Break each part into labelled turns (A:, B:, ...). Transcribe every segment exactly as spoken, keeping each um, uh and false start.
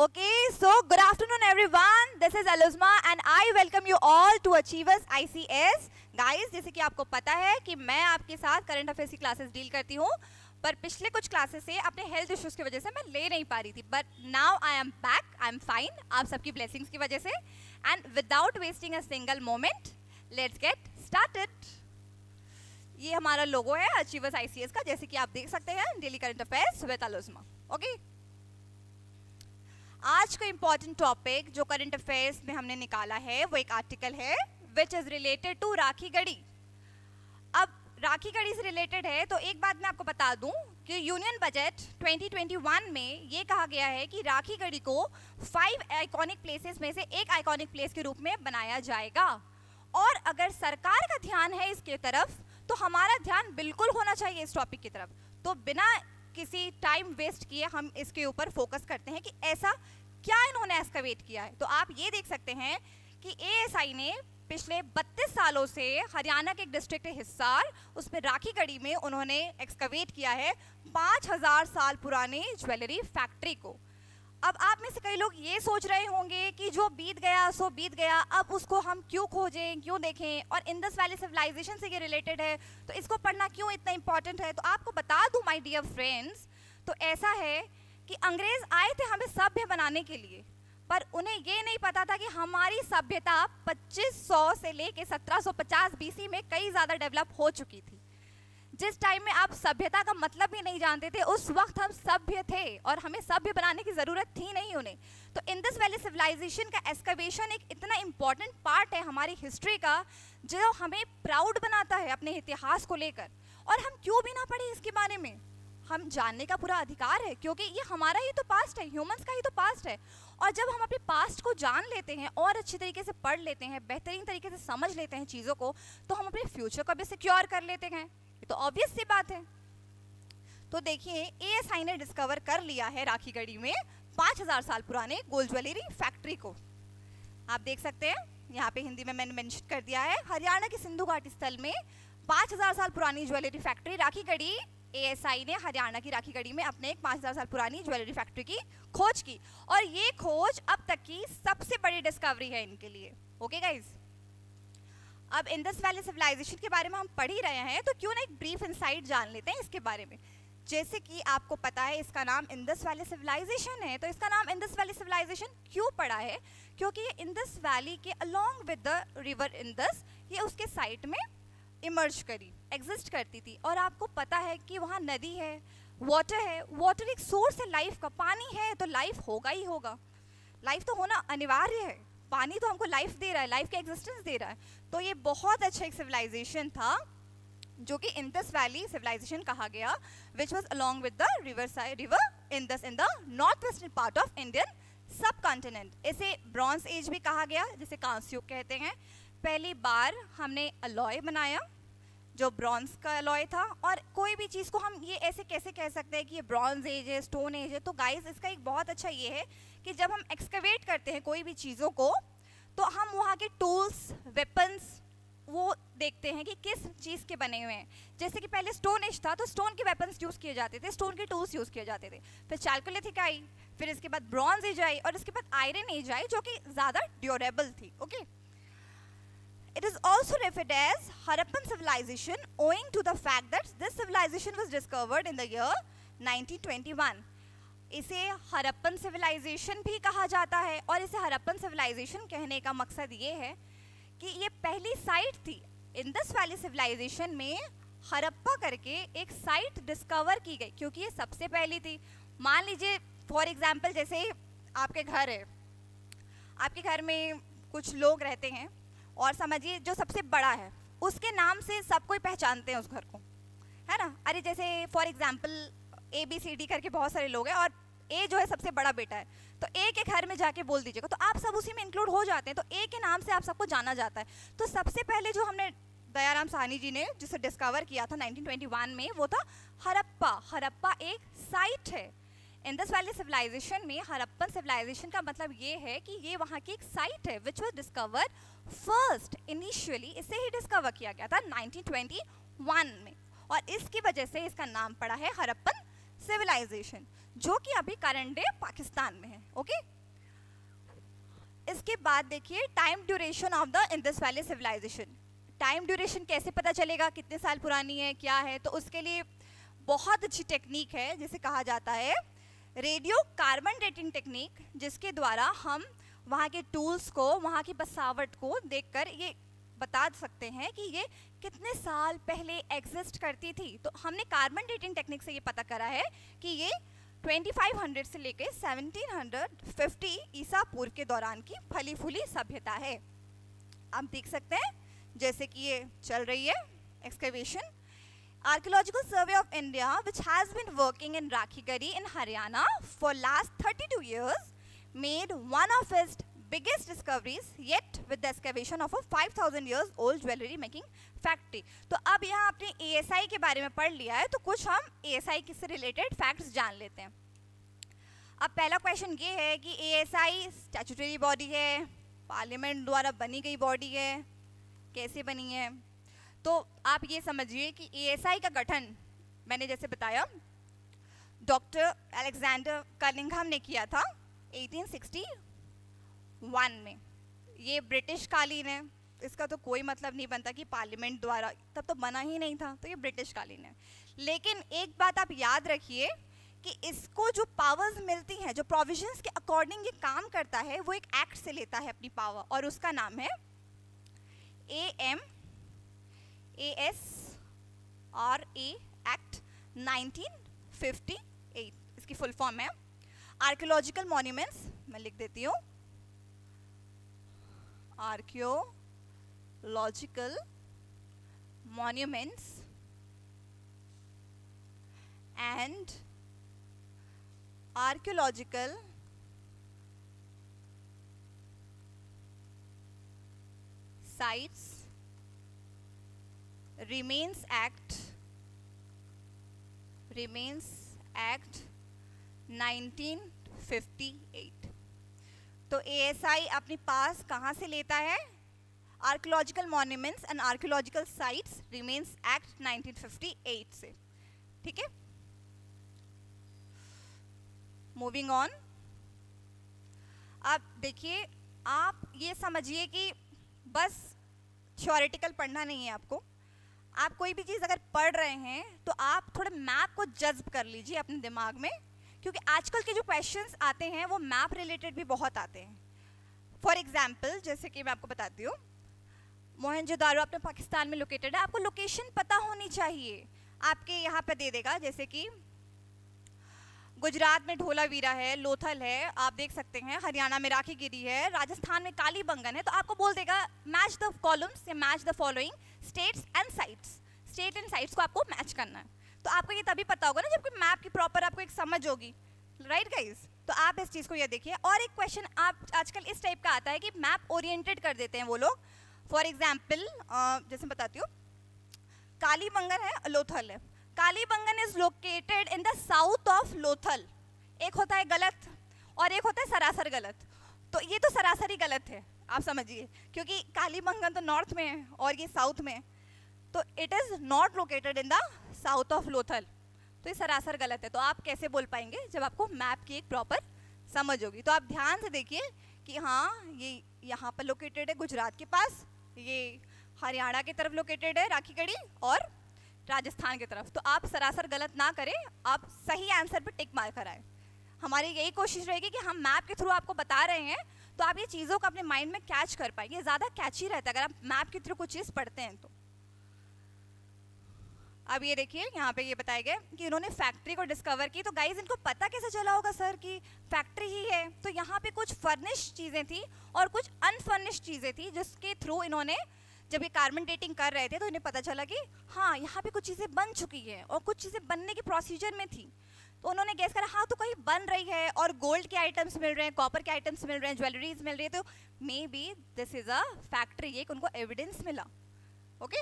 A: Okay, so good afternoon everyone. This is Aluzma and I welcome you all to Achievers I C S. Guys, जैसे कि आपको पता है कि मैं आपके साथ करंट अफेयर्स की क्लासेस डील करती हूँ, पर पिछले कुछ क्लासेस से अपने हेल्थ इश्यूज की वजह से मैं ले नहीं पा रही थी, but now I am back, I am fine, आप सबकी ब्लेसिंग्स की वजह से. And without wasting a single moment, let's get started. ये हमारा लोगो है अचीवर्स आई सी एस का, जैसे कि आप देख सकते हैं, डेली करंट अफेयर्स विद अलुज़मा. ओके, आज का इंपॉर्टेंट टॉपिक जो करंट अफेयर्स में हमने निकाला है वो एक आर्टिकल है which is related to Rakhi Garhi. अब राखी गढ़ी से रिलेटेड है तो एक बात मैं आपको बता दूं कि union budget twenty twenty one में ये कहा गया है कि राखी गढ़ी को फाइव आइकॉनिक प्लेसेस में से एक आइकॉनिक प्लेस के रूप में बनाया जाएगा. और अगर सरकार का ध्यान है इसके तरफ तो हमारा ध्यान बिल्कुल होना चाहिए इस टॉपिक की तरफ. तो बिना किसी टाइम वेस्ट किए हम इसके ऊपर फोकस करते हैं कि ऐसा क्या इन्होंने एक्सकवेट किया है. तो आप ये देख सकते हैं कि ए एस आई ने पिछले बत्तीस सालों से हरियाणा के एक डिस्ट्रिक्ट हिसार, उसमें राखी गढ़ी में उन्होंने एक्सकवेट किया है पाँच हजार साल पुराने ज्वेलरी फैक्ट्री को. अब आप में से कई लोग ये सोच रहे होंगे कि जो बीत गया सो बीत गया, अब उसको हम क्यों खोजें, क्यों देखें, और इंडस वैली सिविलाइजेशन से ये रिलेटेड है तो इसको पढ़ना क्यों इतना इंपॉर्टेंट है. तो आपको बता दूं माय डियर फ्रेंड्स, तो ऐसा है कि अंग्रेज आए थे हमें सभ्य बनाने के लिए, पर उन्हें ये नहीं पता था कि हमारी सभ्यता पच्चीस सौ से लेके सत्रह सौ पचास बीसी में कई ज़्यादा डेवलप हो चुकी थी. जिस टाइम में आप सभ्यता का मतलब भी नहीं जानते थे, उस वक्त हम सभ्य थे और हमें सभ्य बनाने की ज़रूरत थी नहीं उन्हें. तो इंडस वैली सिविलाइजेशन का एक्सकवेशन एक इतना इम्पॉर्टेंट पार्ट है हमारी हिस्ट्री का, जो हमें प्राउड बनाता है अपने इतिहास को लेकर. और हम क्यों भी ना पढ़े इसके बारे में, हम जानने का पूरा अधिकार है, क्योंकि ये हमारा ही तो पास्ट है, ह्यूमंस का ही तो पास्ट है. और जब हम अपने पास्ट को जान लेते हैं और अच्छी तरीके से पढ़ लेते हैं, बेहतरीन तरीके से समझ लेते हैं चीज़ों को, तो हम अपने फ्यूचर को भी सिक्योर कर लेते हैं. ये तो ऑब्वियस सी बात है. तो देखिए, ए एस आई ने डिस्कवर कर लिया है राखी गढ़ी में पाँच हजार साल पुराने गोल्ड ज्वेलरी फैक्ट्री को. आप देख सकते हैं यहाँ पे हिंदी में मैंने मेंशन कर दिया है, हरियाणा के सिंधु घाटी स्थल में पाँच हजार साल पुरानी jewellery factory Rakhi Garhi. A S I ने हरियाणा की राखी गढ़ी में अपने एक पाँच हजार साल पुरानी ज्वेलरी फैक्ट्री की खोज की, और ये खोज अब तक की सबसे बड़ी डिस्कवरी है इनके लिए. ओके गाइज, अब इंडस वैली सिविलाइजेशन के बारे में हम पढ़ ही रहे हैं तो क्यों ना एक ब्रीफ इनसाइट जान लेते हैं इसके बारे में. जैसे कि आपको पता है इसका नाम इंडस वैली सिविलाइजेशन है, तो इसका नाम इंडस वैली सिविलाइजेशन क्यों पड़ा है, क्योंकि ये इंडस वैली के along with the river Indus, ये उसके साइड में इमर्ज करी, एग्जिस्ट करती थी. और आपको पता है कि वहाँ नदी है, वाटर है, वाटर एक सोर्स है लाइफ का, पानी है तो लाइफ होगा ही होगा, लाइफ तो होना अनिवार्य है, पानी तो हमको लाइफ दे रहा है, लाइफ के एग्जिस्टेंस दे रहा है. तो ये बहुत अच्छा एक सिविलाइजेशन था जो कि इंडस वैली सिविलाइजेशन कहा गया, which was along with the river side river Indus in the north western part of Indian subcontinent. इसे ब्रॉन्ज एज भी कहा गया, जिसे कांस्य युग कहते हैं. पहली बार हमने अलॉय बनाया जो ब्रॉन्ज का अलॉय था, और कोई भी चीज़ को हम ये ऐसे कैसे कह सकते हैं कि ये ब्रॉन्ज एज है, स्टोन एज है. तो गाइस, इसका एक बहुत अच्छा ये है कि जब हम एक्सकवेट करते हैं कोई भी चीज़ों को, तो हम वहाँ के टूल्स, वेपन्स वो देखते हैं कि किस चीज़ के बने हुए हैं. जैसे कि पहले स्टोन एज था तो स्टोन के वेपन्स यूज़ किए जाते थे, स्टोन के टूल्स यूज़ किए जाते थे. फिर चालकोलिथिक आई, फिर इसके बाद ब्रॉन्ज एज आई, और इसके बाद आयरन एज आई जो कि ज़्यादा ड्यूरेबल थी. Okay, it is also referred as Harappan civilization owing to the fact that this civilization was discovered in the year nineteen twenty one. इसे हरप्पन सिविलाइजेशन भी कहा जाता है, और इसे हरप्पन सिविलाइजेशन कहने का मकसद ये है कि ये पहली साइट थी इंडस वैली सिविलाइजेशन में, हरप्पा करके एक साइट डिस्कवर की गई, क्योंकि ये सबसे पहली थी. मान लीजिए फॉर एग्जांपल, जैसे आपके घर है, आपके घर में कुछ लोग रहते हैं, और समझिए जो सबसे बड़ा है उसके नाम से सब कोई पहचानते हैं उस घर को, है ना. अरे जैसे for example A B C D करके बहुत सारे लोग हैं, और ए जो है सबसे बड़ा बेटा है, तो ए के घर में जाके बोल दीजिएगा तो आप सब उसी में इंक्लूड हो जाते हैं. तो ए के नाम से आप सबको जाना जाता है. तो सबसे पहले जो हमने दयाराम साहनी जी ने जिसे डिस्कवर किया था नाइनटीन ट्वेंटी वन में, वो था हरप्पा. हरप्पा एक साइट है इंडस वैली सिविलाइजेशन में. हरप्पन सिविलाइजेशन का मतलब ये है कि ये वहाँ की एक साइट है which was discovered first initially, इसे ही डिस्कवर किया गया था नाइनटीन ट्वेंटी वन में, और इसकी वजह से इसका नाम पड़ा है हरप्पन सिविलाइजेशन. जो कि अभी करंट डे पाकिस्तान में है। ओके, इसके बाद देखिए time duration of the Indus valley civilisation. Time duration कैसे पता चलेगा कितने साल पुरानी है क्या है, तो उसके लिए बहुत अच्छी टेक्निक है जिसे कहा जाता है रेडियो कार्बन डेटिंग टेक्निक, जिसके द्वारा हम वहाँ के टूल्स को, वहाँ की बसावट को देखकर ये बता सकते हैं कि ये कितने साल पहले एग्जिस्ट करती थी। तो हमने कार्बन डेटिंग टेक्निक से ये पता करा है कि ये पच्चीस सौ से लेकर सत्रह सौ पचास ईसा पूर्व के दौरान की फली फूली सभ्यता है। आप देख सकते हैं जैसे कि ये चल रही है excavation. Archaeological Survey of India, which has been working in Rakhigadi in Haryana for last thirty-two years, made one of its biggest discoveries yet with the excavation of a five thousand years old jewelry making factory. तो अब यहाँ आपने A S I के बारे में पढ़ लिया है, तो कुछ हम A S I से रिलेटेड फैक्ट्स जान लेते हैं। अब पहला क्वेश्चन ये है कि A S I statutory body है, पार्लियामेंट द्वारा बनी गई बॉडी है, कैसे बनी है? तो आप ये समझिए कि A S I का गठन मैंने जैसे बताया डॉक्टर अलेक्जेंडर कनिंघम ने किया था अठारह सौ इकसठ में। ये ब्रिटिश कालीन है, इसका तो कोई मतलब नहीं बनता कि पार्लियामेंट द्वारा, तब तो बना ही नहीं था, तो ये ब्रिटिश कालीन है। लेकिन एक बात आप याद रखिए कि इसको जो पावर्स मिलती हैं, जो प्रोविजंस के अकॉर्डिंग ये काम करता है, वो एक एक्ट से लेता है अपनी पावर, और उसका नाम है A M A S R A act nineteen fifty eight. इसकी फुल फॉर्म है आर्कियोलॉजिकल मॉन्यूमेंट्स, मैं लिख देती हूँ archaeological monuments and archaeological sites Remains Act Remains Act nineteen fifty eight. तो A S I अपने पास कहाँ से लेता है? Archaeological monuments and archaeological sites remains act nineteen fifty eight से। ठीक है, मूविंग ऑन। अब देखिए, आप ये समझिए कि बस थ्योरेटिकल पढ़ना नहीं है आपको। आप कोई भी चीज़ अगर पढ़ रहे हैं तो आप थोड़े मैप को जज्ब कर लीजिए अपने दिमाग में, क्योंकि आजकल के जो क्वेश्चंस आते हैं वो मैप रिलेटेड भी बहुत आते हैं। फॉर एग्जांपल, जैसे कि मैं आपको बताती हूँ, मोहनजोदारो अपने पाकिस्तान में लोकेटेड है, आपको लोकेशन पता होनी चाहिए। आपके यहाँ पे दे देगा जैसे कि गुजरात में ढोलावीरा है, लोथल है, आप देख सकते हैं, हरियाणा में राखीगिरी है, राजस्थान में कालीबंगन है, तो आपको बोल देगा मैच द कॉलम्स या match the following states and sites. State and sites को आपको मैच करना है। तो आपको ये तभी पता होगा ना जब मैप की प्रॉपर आपको एक समझ होगी, राइट गाइज? तो आप इस चीज़ को ये देखिए। और एक क्वेश्चन आप आजकल इस टाइप का आता है कि मैप ओरिएंटेड कर देते हैं वो लोग। फॉर एग्जाम्पल, जैसे बताती हूँ, कालीबंगन है, लोथल है। Kalibangan is located in the south of Lothal. एक होता है गलत और एक होता है सरासर गलत। तो ये तो सरासर ही गलत है, आप समझिए, क्योंकि कालीबंगन तो नॉर्थ में है और ये साउथ में है, तो it is not located in the south of Lothal. तो ये सरासर गलत है। तो आप कैसे बोल पाएंगे जब आपको मैप की एक प्रॉपर समझ होगी? तो आप ध्यान से देखिए कि हाँ, ये यहाँ पर लोकेटेड है गुजरात के पास, ये हरियाणा की तरफ लोकेटेड है राखीगढ़ी, और राजस्थान की तरफ। तो आप सरासर गलत ना करें, आप सही आंसर पे टिक मार कर आए। हमारी यही कोशिश रहेगी कि हम मैप के थ्रू आपको बता रहे हैं तो आप ये चीज़ों को अपने माइंड में कैच कर पाएंगे। ज़्यादा कैची रहता है अगर आप मैप के थ्रू कुछ चीज़ पढ़ते हैं तो। अब ये देखिए, यहाँ पे ये बताया गया कि इन्होंने फैक्ट्री को डिस्कवर की। तो गाइज, इनको पता कैसे चला होगा सर कि फैक्ट्री ही है? तो यहाँ पे कुछ फर्निश चीज़ें थी और कुछ अनफर्निश चीज़ें थी, जिसके थ्रू इन्होंने जब ये कार्बन डेटिंग कर रहे थे तो इन्हें पता चला कि हाँ, यहाँ पे कुछ चीज़ें बन चुकी हैं और कुछ चीज़ें बनने के प्रोसीजर में थी। तो उन्होंने गैस करा, हाँ तो कहीं बन रही है और गोल्ड के आइटम्स मिल रहे हैं, कॉपर के आइटम्स मिल रहे हैं, ज्वेलरीज मिल रही है, तो may be this is a factory. एक उनको एविडेंस मिला। ओके,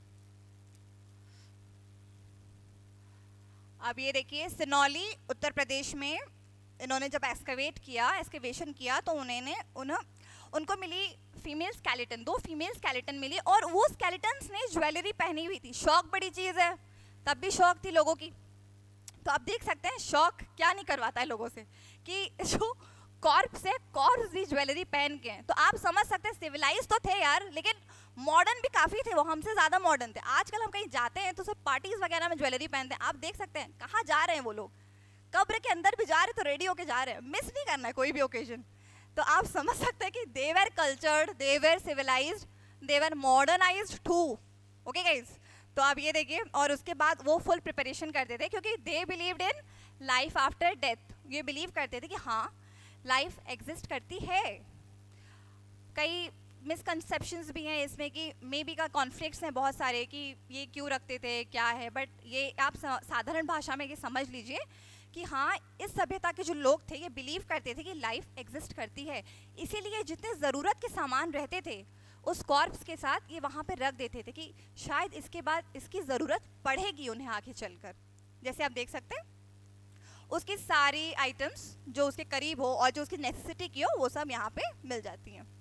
A: अब ये देखिए, सिनौली उत्तर प्रदेश में इन्होंने जब एक्सकवेट किया, एक्सकवेशन किया, तो उन्होंने उन्हें उनको मिली फीमेल स्केलेटन, दो फीमेल स्केलेटन मिली, और वो स्केलेटन्स ने ज्वेलरी पहनी हुई थी। शौक बड़ी चीज़ है, तब भी शौक थी लोगों की। तो आप देख सकते हैं शौक क्या नहीं करवाता है लोगों से, कि जो कॉर्प्स है कॉर्प्स भी ज्वेलरी पहन के हैं। तो आप समझ सकते हैं सिविलाइज तो थे यार, लेकिन मॉडर्न भी काफ़ी थे, वो हमसे ज़्यादा मॉडर्न थे। आजकल हम कहीं जाते हैं तो सब पार्टीज वगैरह में ज्वेलरी पहनते हैं। आप देख सकते हैं कहाँ जा रहे हैं वो लोग, कब्र के अंदर भी जा रहे तो रेडी होके जा रहे हैं, मिस नहीं करना है कोई भी ओकेजन। तो आप समझ सकते हैं कि they were cultured, they were civilized, they were modernized too. Okay guys, तो आप ये देखिए, और उसके बाद वो फुल प्रिपरेशन करते थे क्योंकि they believed in life after death. ये बिलीव करते थे कि हाँ लाइफ एग्जिस्ट करती है। कई मिसकंसेप्शंस भी हैं इसमें कि मे बी का कॉन्फ्लिक्ट्स हैं बहुत सारे कि ये क्यों रखते थे क्या है, बट ये आप साधारण भाषा में ये समझ लीजिए कि हाँ इस सभ्यता के जो लोग थे ये बिलीव करते थे कि लाइफ एग्जिस्ट करती है, इसीलिए जितने ज़रूरत के सामान रहते थे उस कॉर्प्स के साथ ये वहाँ पे रख देते थे कि शायद इसके बाद इसकी ज़रूरत पड़ेगी उन्हें आगे चलकर। जैसे आप देख सकते हैं उसकी सारी आइटम्स जो उसके करीब हो और जो उसकी नेसेसिटी की हो वो सब यहाँ पे मिल जाती हैं।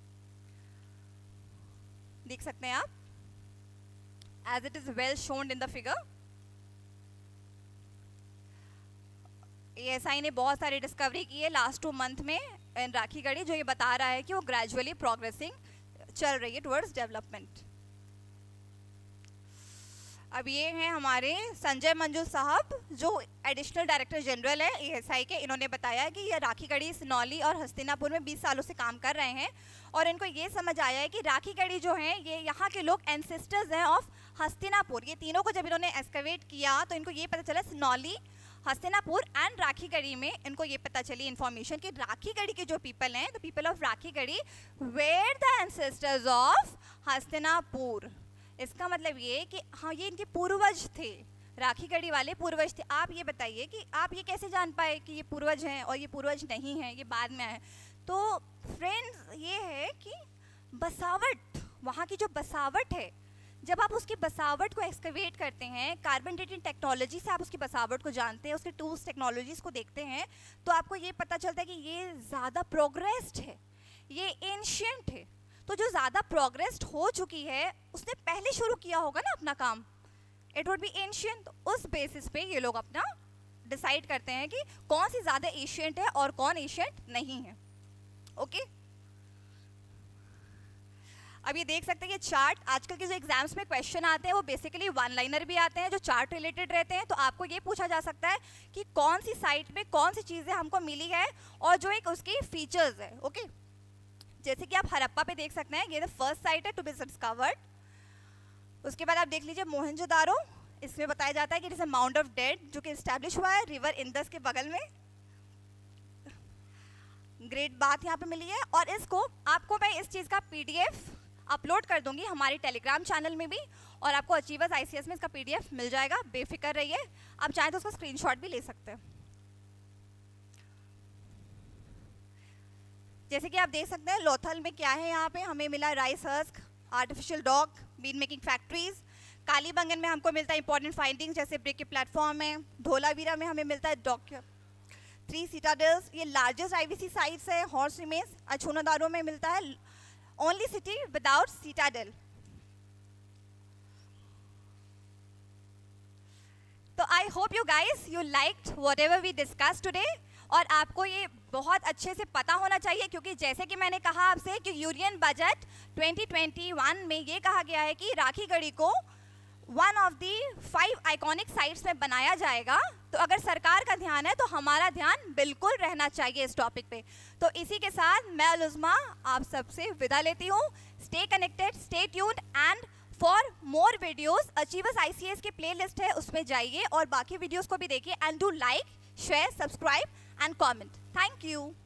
A: देख सकते हैं आप, as it is well shown in the figure. ASI ने बहुत सारी डिस्कवरी की है लास्ट टू मंथ में इन राखी गढ़ी, जो ये बता रहा है कि वो ग्रेजुअली प्रोग्रेसिंग चल रही है टुवर्ड्स डेवलपमेंट। अब ये हैं हमारे संजय मंजू साहब जो एडिशनल डायरेक्टर जनरल है एएसआई के। इन्होंने बताया कि ये राखी गढ़ी सिनौली और हस्तिनापुर में बीस सालों से काम कर रहे हैं और इनको ये समझ आया है कि राखी गढ़ी जो है ये यहाँ के लोग एंसेस्टर्स हैं ऑफ हस्तिनापुर। ये तीनों को जब इन्होंने एक्सकवेट किया तो इनको ये पता चला सिनौली, हस्तिनापुर एंड राखी गढ़ी में इनको ये पता चली इन्फॉर्मेशन कि राखी गढ़ी के जो पीपल हैं, the people of Rakhigarhi were the ancestors of Hastinapur. इसका मतलब ये कि हाँ ये इनके पूर्वज थे, राखी गढ़ी वाले पूर्वज थे। आप ये बताइए कि आप ये कैसे जान पाए कि ये पूर्वज हैं और ये पूर्वज नहीं हैं, ये बाद में आए। तो फ्रेंड्स ये है कि बसावट, वहाँ की जो बसावट है, जब आप उसकी बसावट को एक्सकवेट करते हैं, कार्बन डेटिंग टेक्नोलॉजी से आप उसकी बसावट को जानते हैं, उसके टूल्स टेक्नोलॉजीज को देखते हैं, तो आपको ये पता चलता है कि ये ज़्यादा प्रोग्रेस्ड है, ये एंशियंट है। तो जो ज़्यादा प्रोग्रेस्ड हो चुकी है उसने पहले शुरू किया होगा ना अपना काम, इट वुड बी एंशियंट। तो उस बेसिस पे ये लोग अपना डिसाइड करते हैं कि कौन सी ज़्यादा एंशियंट है और कौन एंशियंट नहीं है। Okay okay? अब ये देख सकते हैं ये चार्ट, आजकल के जो एग्जाम्स में क्वेश्चन आते हैं वो बेसिकली वन लाइनर भी आते हैं जो चार्ट रिलेटेड रहते हैं। तो आपको ये पूछा जा सकता है कि कौन सी साइट में कौन सी चीज़ें हमको मिली है और जो एक उसकी फीचर्स है। Okay okay? जैसे कि आप हरप्पा पे देख सकते हैं, ये द फर्स्ट साइट है टू बी डिस्कवर्ड। उसके बाद आप देख लीजिए मोहनजोदारो, इसमें बताया जाता है कि जैसे माउंट ऑफ डेड जो कि इस्टेब्लिश हुआ है रिवर इंदस के बगल में। ग्रेट बात यहाँ पे मिली है और इसको आपको मैं इस चीज़ का पीडीएफ अपलोड कर दूंगी हमारे टेलीग्राम चैनल में भी, और आपको अचीवर्स आईसीएस में इसका पीडीएफ मिल जाएगा, बेफिक्र रहिए। आप चाहें तो उसका स्क्रीनशॉट भी ले सकते हैं। जैसे कि आप देख सकते हैं लोथल में क्या है, यहाँ पे हमें मिला rice husk, artificial dog, bean making factories. Kalibangan में हमको मिलता है इंपॉर्टेंट फाइंडिंग्स जैसे ब्रिक के प्लेटफॉर्म है। धोलावीरा में हमें मिलता है डॉक्टर थ्री सीटाडल्स, ये लार्जेस्ट आईवीसी साइट्स है। हॉर्स रिमेन्स अछूनादारो में मिलता है ओनली सिटी विदाउट सीटाडल। तो I hope you guys you liked whatever we discuss today, और आपको ये बहुत अच्छे से पता होना चाहिए क्योंकि जैसे कि मैंने कहा आपसे कि union budget twenty twenty one में ये कहा गया है कि राखी गढ़ी को one of the five iconic sites में बनाया जाएगा। तो अगर सरकार का ध्यान है तो हमारा ध्यान बिल्कुल रहना चाहिए इस टॉपिक पे। तो इसी के साथ मैं लुज़मा आप सबसे विदा लेती हूँ। Stay connected, stay tuned, and for more videos Achievers ICS की प्लेलिस्ट है उसमें जाइए और बाकी वीडियोस को भी देखिए, and do like, share, subscribe and comment. Thank you.